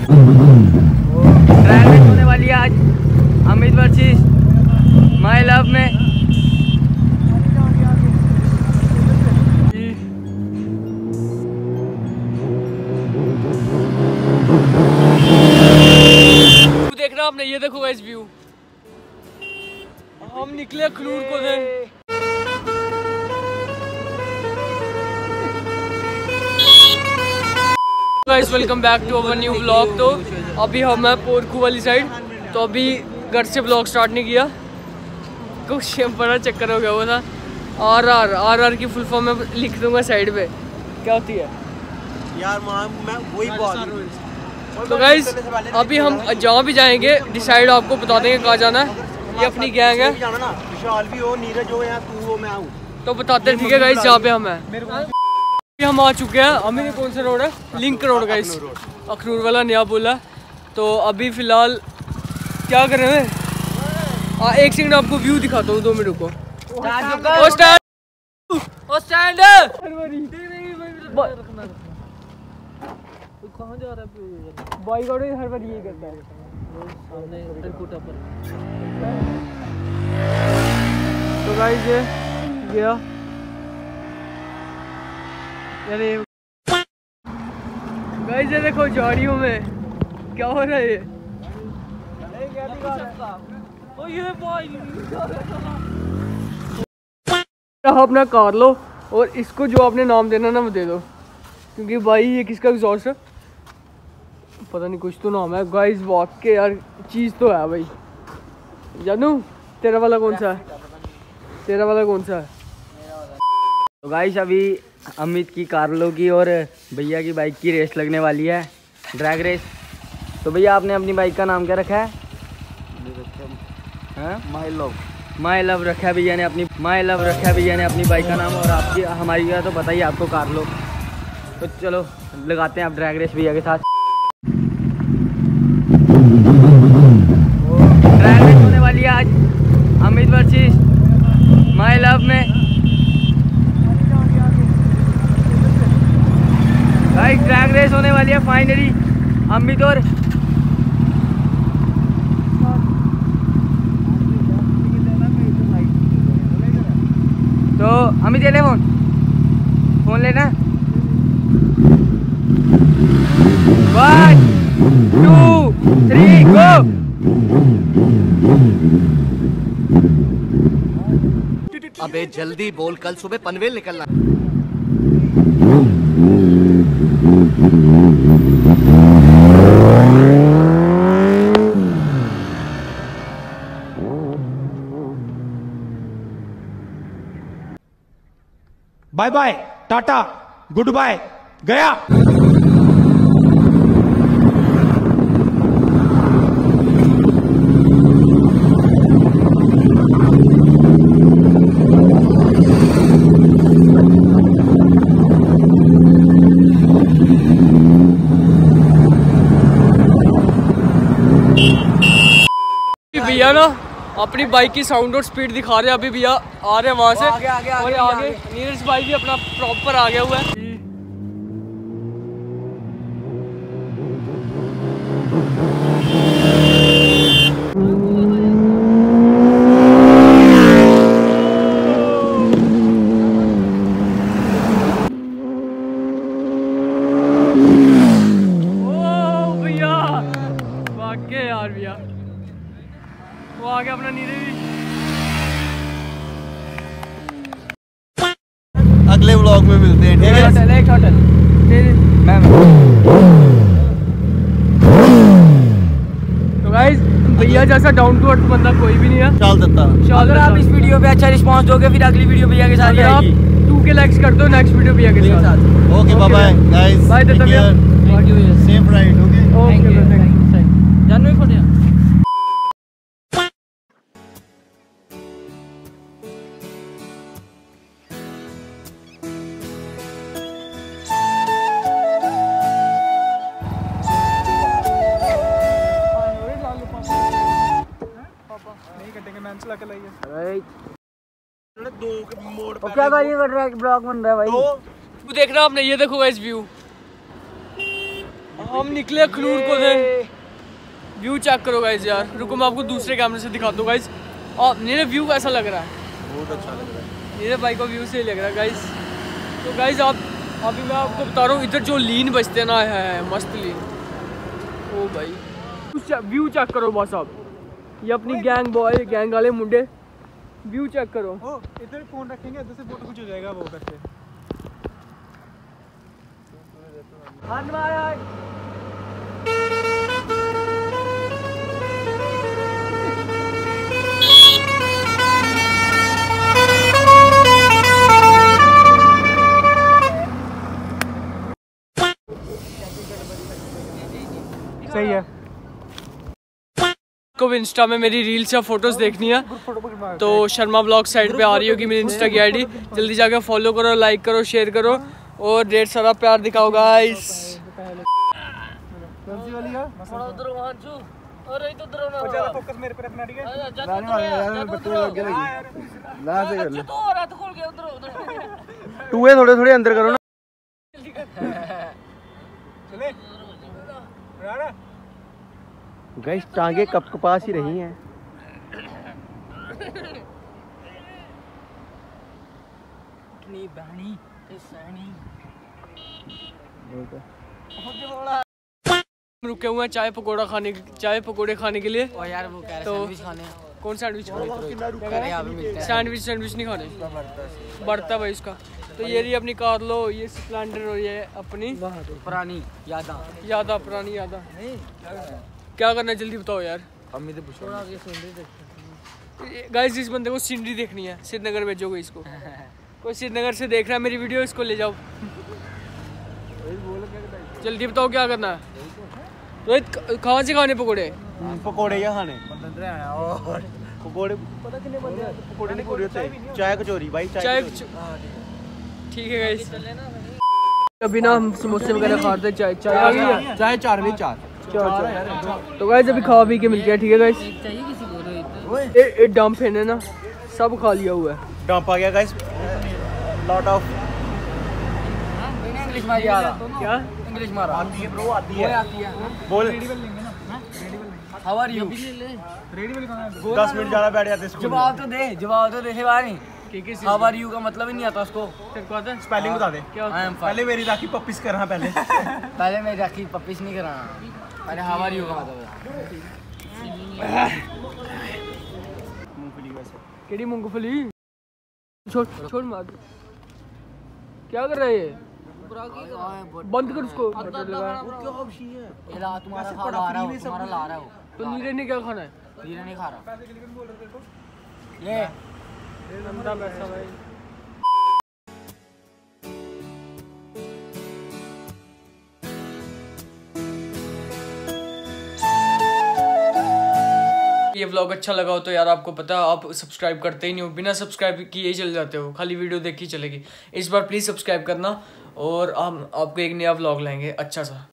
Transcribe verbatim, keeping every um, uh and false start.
Drag race होने वाली है आज अमित वर्सेस माय लव में। देखना आपने, ये देखो गाइस व्यू, हम निकले अखनूर को थे। Guys welcome back to our new vlog. तो अभी हम हैं पोरखू वाली साइड, तो अभी घर से व्लॉग स्टार्ट नहीं किया, कुछ बड़ा चक्कर हो गया हुआ था। आर आर आर आर की फुल फॉर्म में लिख दूंगा साइड पे, क्या होती है यार मैं वही बात। तो गाइस अभी हम जहाँ भी जाएंगे डिसाइड आपको बता देंगे कहाँ जाना है। ये अपनी गैंग है, विशाल भी हो, नीरज हो, या तू हो, मैं हूँ, तो बताते हैं ठीक है गाइस जहाँ पे हम हैं। हम आ चुके हैं, हमें कौन सा रोड है, लिंक रोड गाइस, अखनूर वाला नया बोला। तो अभी फिलहाल क्या कर रहे हैं, आ, एक सेकंड आपको व्यू दिखाता हूँ, दो मिनट रुको। ओ स्टैंड, ओ स्टैंड, कहाँ जा रहा है बाइक और हर बार यही करता है सामने पर। तो गाइस ये गया यानी गाइस, ये देखो झाड़ियों में क्या हो रहा है ये। ओ ये भाई अपना कार लो और इसको जो आपने नाम देना ना वो दे दो, क्योंकि भाई ये किसका एग्जॉस्ट है पता नहीं, कुछ तो नाम है गाइस। वाकई यार चीज़ तो है भाई। जानू तेरा वाला कौन सा है, तेरा वाला कौन सा है? तो गाइस अभी अमित की कारलो की और भैया की बाइक की रेस लगने वाली है, ड्रैग रेस। तो भैया आपने अपनी बाइक का नाम क्या रखा है? माय लव, माय लव रखा है भैया ने अपनी, माय लव रखा है भैया ने अपनी बाइक का नाम। और आपकी हमारी का तो बताइए आपको कारलो। तो चलो लगाते हैं आप ड्रैग रेस भैया के साथ। ड्रैग रेस होने वाली है आज अमित वर्सेस माय लव में। गाइस ड्रैग रेस होने वाली है फाइनली अमित और तो अमित ले फोन, फोन लेना। One two three go. अबे जल्दी बोल, कल सुबह पनवेल निकलना। Bye bye, tata, good bye, गया। भैया ना अपनी बाइक की साउंड और स्पीड दिखा रहे हैं। अभी भैया आ रहे हैं वहां से, आगे, आगे, और आगे, आगे आगे। नीरज भाई भी अपना प्रॉपर आ गया हुआ है। ओ भैया वाकई यार, भैया वो आ गया अपना नीरज। अगले व्लॉग में मिलते हैं, ठीक है? होटल एक होटल मैं तो गाइस भैया जैसा डाउन टू अर्थ बंदा कोई भी नहीं है। चल देता। अगर आप इस वीडियो पे अच्छा रिस्पांस दोगे फिर अगली वीडियो भैया के साथ ही आप आएगी। टू के लाइक्स कर दो, नेक्स्ट वीडियो भैया के साथ। Okay bye bye guys, bye Datta भैया, safe ride. Okay okay Janvi photo दो मोड़ तो क्या भाई ये ब्लॉग बन रहा है भाई? वो देखना आपने, ये देखो गाइस व्यू, हम निकले अखनूर को थे। व्यू चेक करो गाइस यार, रुको मैं आपको दूसरे कैमरे से दिखाता हूँ गाइस। और मेरे व्यू कैसा लग रहा है? बहुत अच्छा लग रहा है मेरे भाई को व्यू से लग रहा है गाइस। तो गाइस आप अभी मैं आपको बता रहा हूँ, इधर जो लीन बजते ना है मस्त लीन। ओ भाई व्यू चेक करो बस आप, ये अपनी गैंग बॉय गैंग वाले मुंडे। व्यू चेक करो। ओ इधर फोन रखेंगे, इधर से फोटो कुछ हो जाएगा वो करके। सही है। को भी इंस्टा में मेरी रील्स या फोटोज देखनी है तो शर्मा ब्लॉग साइड पे आ रही होगी मेरी इंस्टा की आईडी, जल्दी जाकर फॉलो करो, लाइक करो, शेयर करो और ढेर सारा प्यार दिखाओ गाइस। टूए थोड़े थोड़े अंदर करो ना। गाइस टांगे कप कपास ही रही हैं। रुके हुए हैं चाय पकोड़ा खाने चाय पकोड़े खाने के लिए। ओ यार वो कह रहे तो सैंडविच खाने। कौन सैंडविच खाने? यहाँ पे मिलता है सैंडविच सैंडविच नहीं खाने, बढ़ता भाई इसका। तो ये रही अपनी कार लो, ये स्प्लेंडर और ये अपनी पुरानी यादा यादा पुरानी यादा। क्या करना है जल्दी बताओ यार। अम्मी तो पूछो गाइस इस बंदे को सीनरी देखनी है, श्रीनगर भेजोगे इसको। कोई श्रीनगर से देख रहा है मेरी वीडियो, इसको ले जाओ। जल्दी बताओ क्या करना है। रोहित कहाँ से खाने पकोड़े? पकोड़े या खाने पकोड़े पता कितने बंदे पकोड़े नहीं पूरे होते। चाय कचौरी भाई, चाय ठीक है गाइस। अभी ना हम समोसे वगैरह खाते, चाय चाय आ गई है। चाय चार नहीं चार तो गाइस अभी खा पी के मिल गया, ठीक है गाइस। एक डंप है ना, सब खा लिया हुआ है। डंप आ गया गाइस, लॉट ऑफ। इंग्लिश मार क्या इंग्लिश मार आती है ब्रो, आती है। बोल हाउ आर यू। दस मिनट ज्यादा बैठ जाते स्कूल। जवाब तो दे, जवाब तो दे भाई। हाउ आर यू का मतलब ही नहीं आता उसको। स्पेलिंग बता दे। पहले मेरी राखी पप्पीस कर रहा पहले पहले मेरी राखी पप्पीस नहीं करा, पहले हाउ आर यू का मतलब केड़ी मूंगफली। छोड़ छोड़ मार। क्या कर रहा है ये? बंद कर उसको। तुम्हारा खा ला रहा है, तुम्हारा ला रहा है वो। तो नीरे ने क्या खाना है? नीरे नहीं खा रहा ये गंदा पैसा भाई। ये व्लॉग अच्छा लगा हो तो यार आपको पता है आप सब्सक्राइब करते ही नहीं हो, बिना सब्सक्राइब किए ही चले जाते हो, खाली वीडियो देखी चलेगी। इस बार प्लीज़ सब्सक्राइब करना और हम आपको एक नया व्लॉग लाएंगे अच्छा सा।